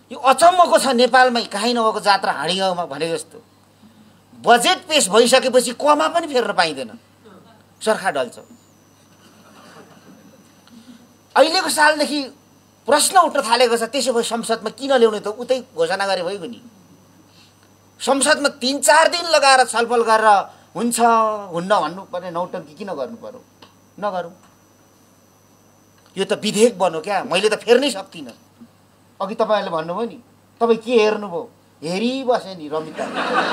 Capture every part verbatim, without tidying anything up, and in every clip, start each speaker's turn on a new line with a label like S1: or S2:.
S1: यो अचम्मको छ नेपालमा कहीँ नभएको जात्रा हाँडी गाउँमा भने जस्तो बजेट पेश भइसकेपछि कमा पनि फेर्न पाइँदैन, सरकार ढल्छ। अहिलेको सालदेखि प्रश्न उठ्न थालेको छ, त्यसो भए संसदमा किन ल्याउने त? उतै घोषणा गरे भइगयो नि। संसदमा तीन चार दिन लगाएर छलफल गरेर हुन्छ हुन्न भन्नुपर्ने नौटङ्की किन गर्नु पर्यो? नगरौँ। यो त विधेयक बन्यो क्या, मैले त फेर्नै सक्दिनँ। अघि तपाईँहरूले भन्नुभयो नि, तपाईँ के हेर्नुभयो? हेरिबसे नि रमिता।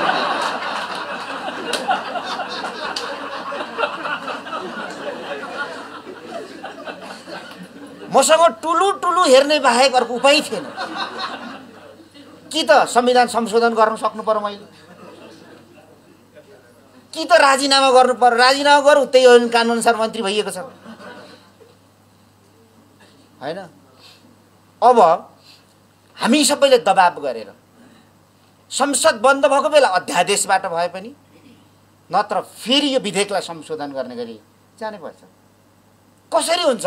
S1: मसँग टुलु टुलु हेर्ने बाहेक अर्को उपाय थिएन। कि त संविधान संशोधन गर्न सक्नु पर्यो मैले, कि त राजीनामा गर्नु पर्यो। राजीनामा गरौँ, त्यही ऐन कानुन अनुसार मन्त्री भइएको छ होइन। अब हामी सबैले दबाब गरेर संसद बन्द भएको बेला अध्यादेशबाट भए पनि नत्र फेरि यो विधेयकलाई संशोधन गर्ने गरी जानै पर्छ। कसरी हुन्छ?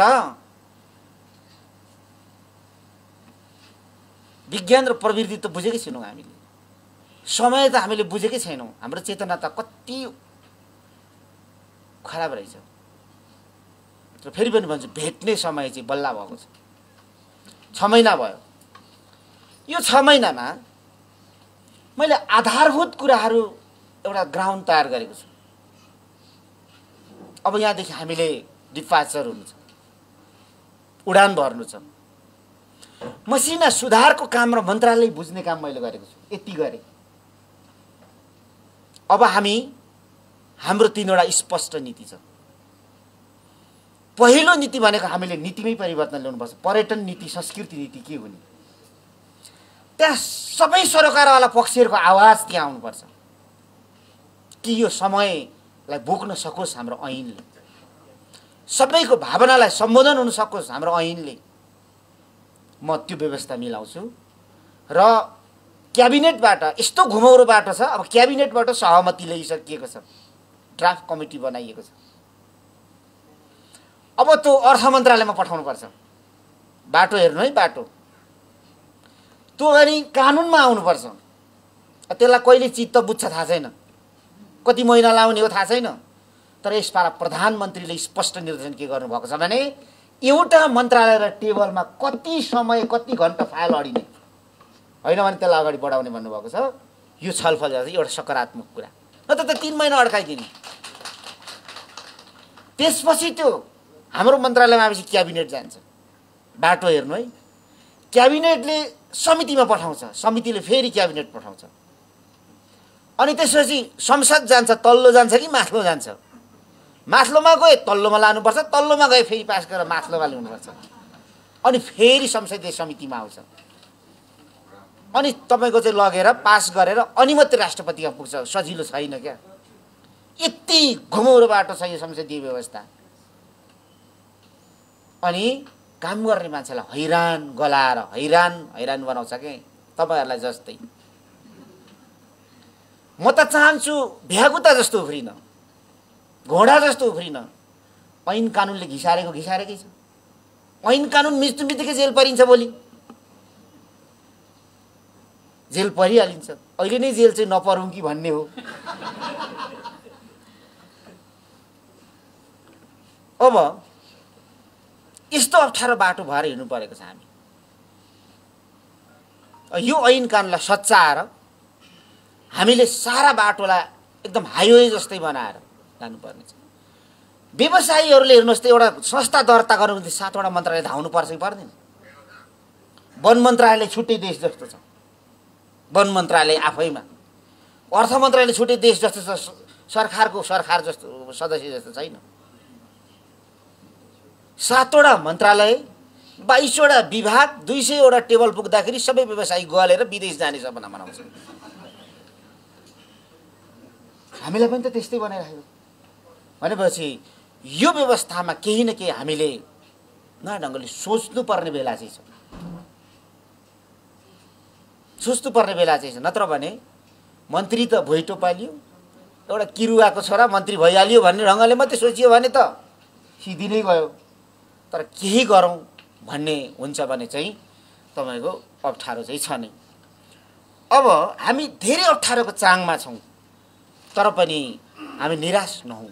S1: विज्ञान र प्रविधि त बुझेकै छैनौँ हामीले, समय त हामीले बुझेकै छैनौँ। हाम्रो चेतना त कति खराब रहेछ। र फेरि पनि भन्छु, भेट्ने समय चाहिँ बल्ल भएको छ। छ महिना भयो। यो छ महिनामा मैले आधारभूत कुराहरू एउटा ग्राउन्ड तयार गरेको छु। अब यहाँदेखि हामीले डिपार्चर हुनु छ, उडान भर्नु छ। मसिना सुधारको काम र मन्त्रालय बुझ्ने काम मैले गरेको छु, यति गरेँ। अब हामी हाम्रो तीनवटा स्पष्ट नीति छ। पहिलो नीति भनेको हामीले नीतिमै परिवर्तन ल्याउनुपर्छ। पर्यटन नीति, संस्कृति नीति के हुने, त्यहाँ सबै सरकारवाला पक्षहरूको आवाज त्यहाँ आउनुपर्छ कि यो समयलाई बोक्न सकोस् हाम्रो ऐनले, सबैको भावनालाई सम्बोधन हुन सकोस् हाम्रो ऐनले। म त्यो व्यवस्था मिलाउँछु। र क्याबिनेटबाट यस्तो घुमौरो बाटो छ, अब क्याबिनेटबाट सहमति ल्याइसकिएको छ, ड्राफ्ट कमिटी बनाइएको छ। अब त्यो अर्थ मन्त्रालयमा पठाउनुपर्छ। बाटो हेर्नु है, बाटो त्यो अनि कानुनमा आउनुपर्छ। त्यसलाई कहिले चित्त बुझ्छ थाहा छैन, कति महिना लाउने हो थाहा छैन। तर यसपालि प्रधानमन्त्रीले स्पष्ट निर्देशन के गर्नुभएको छ भने एउटा मन्त्रालय र टेबलमा कति समय कति घन्टा फाइल अडिने होइन भने त्यसलाई अगाडि बढाउने भन्नुभएको छ। यो छलफल चाहिँ एउटा सकारात्मक कुरा, नत्र त तीन महिना अड्काइदिने। त्यसपछि त्यो हाम्रो मन्त्रालयमा आएपछि क्याबिनेट जान्छ। बाटो हेर्नु है, क्याबिनेटले समितिमा पठाउँछ, समितिले फेरि क्याबिनेट पठाउँछ, अनि त्यसपछि संसद जान्छ। तल्लो जान्छ कि माथिल्लो जान्छ? माथिल्लोमा गए तल्लोमा लानुपर्छ, तल्लोमा गए फेरि पास गरेर माथिल्लोमा ल्याउनुपर्छ, अनि फेरि संसदीय समितिमा आउँछ, अनि तपाईँको चाहिँ लगेर पास गरेर अनि मात्रै राष्ट्रपतिमा पुग्छ। सजिलो छैन क्या, यति घुमौरो बाटो छ यो संसदीय व्यवस्था। अनि काम गर्ने मान्छेलाई हैरान गलाएर हैरान हैरान बनाउँछ के तपाईँहरूलाई जस्तै। म त चाहन्छु भ्यागुता जस्तो उफ्रिन, घोडा जस्तो उफ्रिन। ऐन कानुनले घिसारेको घिसारेकै छ। ऐन कानुन मिच्नु बित्तिकै जेल परिन्छ, भोलि जेल परिहालिन्छ। अहिले नै जेल चाहिँ नपरौँ कि भन्ने हो। अब यस्तो अप्ठ्यारो बाटो भएर हिँड्नु परेको छ हामी। यो ऐन कानुनलाई सच्चाएर हामीले सारा बाटोलाई एकदम हाइवे जस्तै बनाएर जानुपर्ने छ। व्यवसायीहरूले हेर्नुहोस् त, एउटा संस्था दर्ता गर्नु भने सातवटा मन्त्रालय धाउनु पर्छ कि पर्दैन? वन मन्त्रालय छुट्टै देश जस्तो छ, वन मन्त्रालय आफैमा। अर्थ मन्त्रालय छुट्टै देश जस्तो छ, सरकारको सरकार जस्तो सदस्य जस्तो छैन। सातवटा मन्त्रालय, बाइसवटा विभाग, दुई सयवटा टेबल पुग्दाखेरि सबै व्यवसायी गलेर विदेश जाने सपना बनाउँछ। हामीलाई पनि त त्यस्तै बनाइराख्यो भनेपछि यो व्यवस्थामा केही न केही हामीले नयाँ ढङ्गले सोच्नुपर्ने बेला चाहिँ छ, सोच्नुपर्ने बेला चाहिँ छ। नत्र भने मन्त्री त भुइँटो पालियो, एउटा किरुवाको छोरा मन्त्री भइहाल्यो भन्ने ढङ्गले मात्रै सोचियो भने त सिधि नै गयो। तर केही गरौँ भन्ने हुन्छ भने चाहिँ तपाईँको अप्ठ्यारो चाहिँ छ नै। अब हामी धेरै अप्ठ्यारोको चाङमा छौँ, तर पनि हामी निराश नहौँ।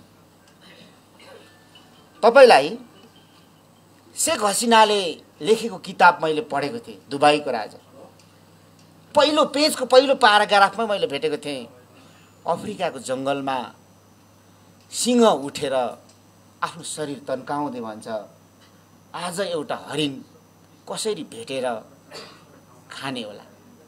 S1: तपाईँलाई शेख हसिनाले लेखेको किताब मैले पढेको थिएँ, दुबईको राजा। पहिलो पेजको पहिलो प्याराग्राफमा मैले भेटेको थिएँ, अफ्रिकाको जङ्गलमा सिंह उठेर आफ्नो शरीर तन्काउँदै भन्छ, आज एउटा हरिण कसरी भेटेर खाने होला।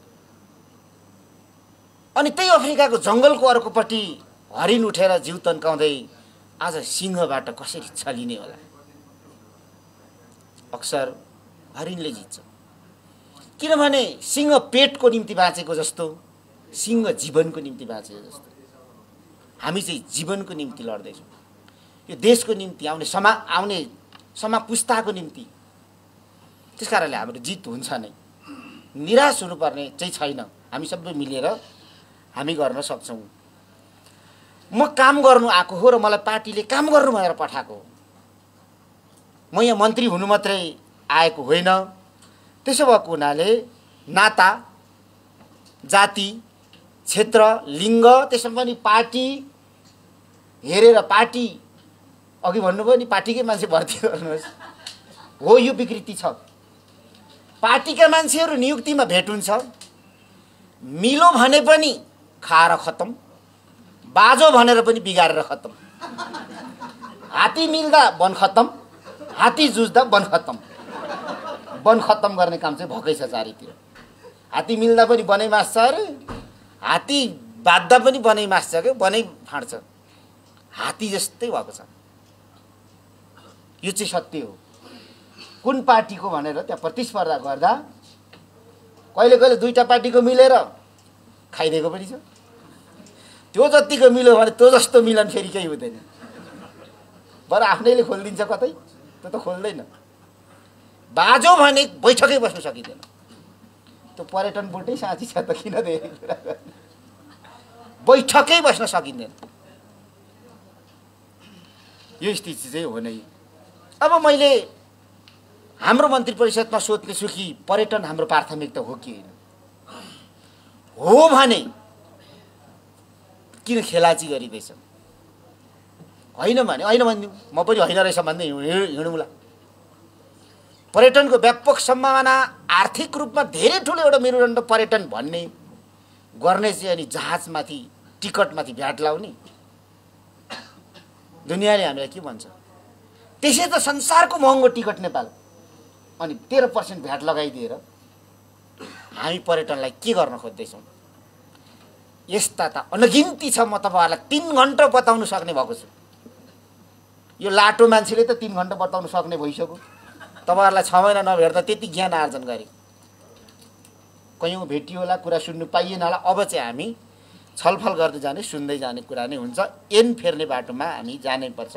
S1: अनि त्यही अफ्रिकाको जङ्गलको अर्कोपट्टि हरिण उठेर जिउ तन्काउँदै आज सिंहबाट कसरी छलिने होला। अक्सर हरिणले जित्छ, किनभने सिंह पेटको निम्ति बाँचेको जस्तो, सिंह जीवनको निम्ति बाँचेको जस्तो हामी चाहिँ जीवनको निम्ति लड्दैछौँ, यो देशको निम्ति, आउने समा आउने समा पुस्ताको निम्ति। त्यस कारणले हाम्रो जित हुन्छ नै, निराश हुनुपर्ने चाहिँ छैन। हामी सबै मिलेर हामी गर्न सक्छौँ। म काम गर्नु आएको हो र मलाई पार्टीले काम गर्नु भनेर पठाएको हो। म यहाँ मन्त्री हुनु मात्रै आएको होइन। त्यसो भएको हुनाले नाता, जाति, क्षेत्र, लिङ्ग, त्यसमा पनि पार्टी हेरेर, पार्टी अघि भन्नुभयो नि पार्टीकै मान्छे भर्ती गर्नुहोस्, हो यो विकृति छ। पार्टीका मान्छेहरू नियुक्तिमा भेट हुन्छ, मिलो भने पनि खाएर खतम, बाजो भनेर पनि बिगारेर खतम। हात्ती मिल्दा वन खतम, हात्ती जुझ्दा वन खतम। वन खतम गर्ने काम चाहिँ भएकै छ चारैतिर। हात्ती मिल्दा पनि वनै मास्छ अरे, हात्ती बाध्दा पनि वनै मास्छ क्या, वनै फाँड्छ। हात्ती जस्तै भएको छ। यो चाहिँ सत्य हो। कुन पार्टीको भनेर त्यहाँ प्रतिस्पर्धा गर्दा कहिले कहिले दुईटा पार्टीको मिलेर खाइदिएको पनि छ। त्यो जतिको मिल्यो भने त्यो जस्तो मिलन फेरि केही हुँदैन। बरु आफ्नैले खोलिदिन्छ कतै, त्यो त खोल्दैन। बाजो भने बैठकै बस्नु सकिँदैन। त्यो पर्यटन बोर्डै साँची छ त, किन धेरै कुरा गर्ने। बैठकै बस्न सकिँदैन। यो स्थिति चाहिँ हो नै। अब मैले हाम्रो मन्त्री परिषदमा सोध्नेछु कि पर्यटन हाम्रो प्राथमिकता हो कि होइन। हो भने किन खेलाची गरिँदैछ? होइन भने होइन भनिदिउँ, म पनि होइन रहेछ भन्दै हिँडौँला। पर्यटनको व्यापक सम्भावना, आर्थिक रूपमा धेरै ठुलो एउटा मेरुदण्ड पर्यटन भन्ने गर्ने चाहिँ अनि जहाजमाथि, टिकटमाथि भ्याट लाउने। दुनियाँले हामीलाई के भन्छ? त्यसै त संसारको महँगो टिकट नेपाल, अनि तेह्र पर्सेन्ट भ्याट लगाइदिएर हामी पर्यटनलाई के गर्न खोज्दैछौँ? यस्ता त अनगिन्ती छ। म तपाईँहरूलाई तिन घन्टा बताउनु सक्ने भएको छु। यो लाटो मान्छेले त तिन घन्टा बताउनु सक्ने भइसक्यो। तपाईँहरूलाई छ महिना नभेट्दा त्यति ज्ञान आर्जन गरे। कयौँ भेटियो होला, कुरा सुन्नु पाइएन होला। अब चाहिँ हामी छलफल गर्दै जाने, सुन्दै जाने कुरा नै हुन्छ। एन फेर्ने बाटोमा हामी जानै पर्छ।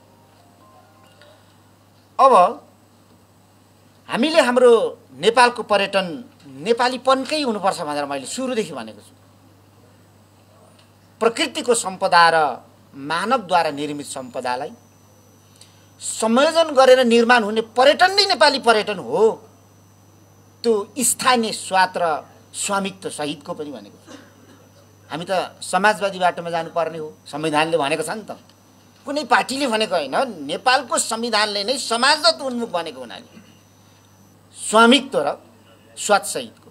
S1: अब हामीले हाम्रो नेपालको पर्यटन नेपालीपनकै हुनुपर्छ भनेर मैले सुरुदेखि भनेको छु। प्रकृतिको सम्पदा र मानवद्वारा निर्मित सम्पदालाई संयोजन गरेर निर्माण हुने पर्यटन नै नेपाली पर्यटन हो। त्यो स्थानीय स्वाद र स्वामित्व सहितको पनि भनेको छु। हामी त समाजवादी बाटोमा जानुपर्ने हो, संविधानले भनेको छ नि त। कुनै पार्टीले भनेको होइन, नेपालको संविधानले नै समाजगत उन्मुख भनेको हुनाले स्वामित्व र स्वाद सहितको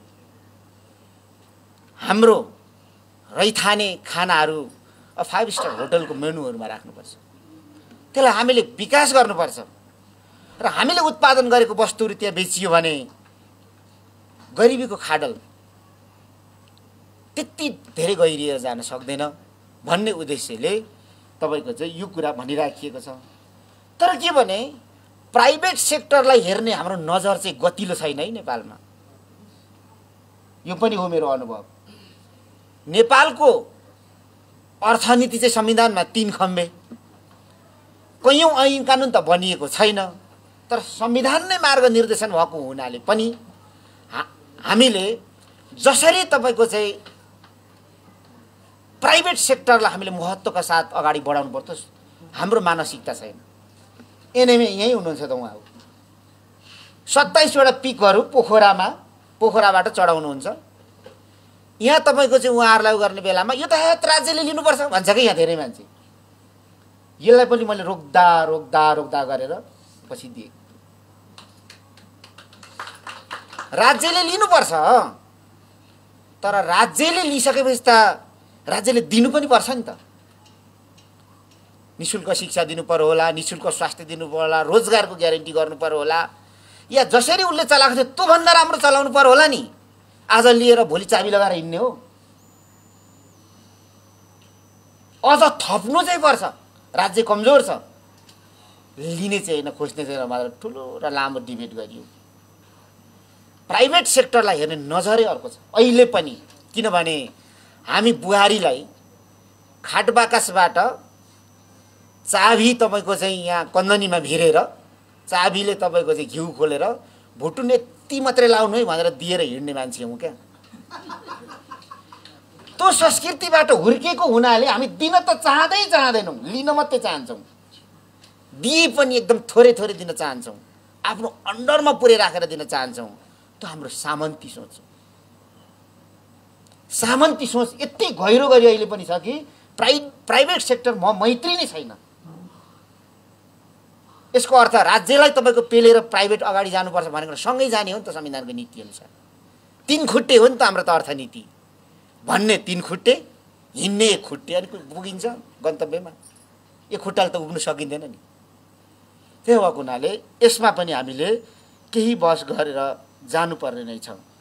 S1: हाम्रो रैथाने खानाहरू फाइभ स्टार होटलको मेनुहरूमा राख्नुपर्छ। त्यसलाई हामीले विकास गर्नुपर्छ र हामीले उत्पादन गरेको वस्तुहरू त्यहाँ बेचियो भने गरिबीको खाडल त्यति धेरै गहिरिएर जान सक्दैन भन्ने उद्देश्यले तपाईँको चाहिँ यो कुरा भनिराखिएको छ। तर के भने प्राइभेट सेक्टरलाई हेर्ने हाम्रो नजर चाहिँ गतिलो छैन है नेपालमा। यो पनि हो मेरो अनुभव। नेपालको अर्थनीति चाहिँ संविधानमा तीन खम्बे, कैयौँ ऐन कानुन त बनिएको छैन, तर संविधान नै मार्ग निर्देशन भएको हुनाले पनि हा, हामीले जसरी तपाईँको चाहिँ प्राइभेट सेक्टरलाई हामीले महत्त्वका साथ अगाडि बढाउनु पर्छ, हाम्रो मानसिकता छैन। एनएमए यहीँ हुनुहुन्छ त उहाँहरू। सत्ताइसवटा पिकहरू पोखरामा पोखराबाट चढाउनुहुन्छ। यहाँ तपाईँको चाहिँ उहाँहरूलाई गर्ने बेलामा यो त राज्यले लिनुपर्छ भन्छ कि यहाँ धेरै मान्छे। यसलाई पनि मैले रोक्दा रोक्दा रोक्दा गरेर पछि दिएँ। राज्यले लिनुपर्छ, तर राज्यले लिइसकेपछि त राज्यले दिनु पनि पर्छ नि त। निःशुल्क शिक्षा दिनु पर्यो होला, निःशुल्क स्वास्थ्य दिनु पर्यो होला, रोजगारको ग्यारेन्टी गर्नु पर्यो होला, या जसरी उसले चलाएको थियो त्योभन्दा राम्रो चलाउनु पर्यो होला नि। आज लिएर भोलि चाबी लगाएर हिँड्ने हो। अझ थप्नु चाहिँ पर्छ। राज्य कमजोर छ, लिने चाहिँ होइन, खोज्ने चाहिँ मात्र ठुलो र लामो डिबेट गरियो। प्राइभेट सेक्टरलाई हेर्ने नजरै अर्को छ अहिले पनि। किनभने हामी बुहारीलाई खाट बाकसबाट चाबी तपाईँको चाहिँ यहाँ कन्दनीमा भिरेर चाबीले तपाईँको चाहिँ घिउ खोलेर भुटुन यति मात्रै लाउनु है भनेर दिएर हिँड्ने मान्छे हौँ क्या। त्यो संस्कृतिबाट हुर्केको हुनाले हामी दिन त चाहँदै चाहँदैनौँ, लिन मात्रै चाहन्छौँ। दिए पनि एकदम थोरै थोरै दिन चाहन्छौँ, आफ्नो अन्डरमा पुरै राखेर दिन चाहन्छौँ। त्यो हाम्रो सामन्ती सोच हो। सामन्ती सोच यति गहिरो गरी अहिले पनि छ कि प्राइ प्राइभेट सेक्टर म मैत्री नै छैन। यसको अर्थ राज्यलाई तपाईँको पेलेर प्राइभेट अगाडि जानुपर्छ भनेको सँगै जाने हो नि त। संविधानको नीति अनुसार तीन खुट्टे हो नि त हाम्रो त अर्थनीति भन्ने। तीन खुट्टे हिँड्ने एक खुट्टे, अनि पुगिन्छ गन्तव्यमा। एक खुट्टाले त उभिनु सकिँदैन नि। त्यही भएको हुनाले यसमा पनि हामीले केही बहस गरेर जानुपर्ने नै छ।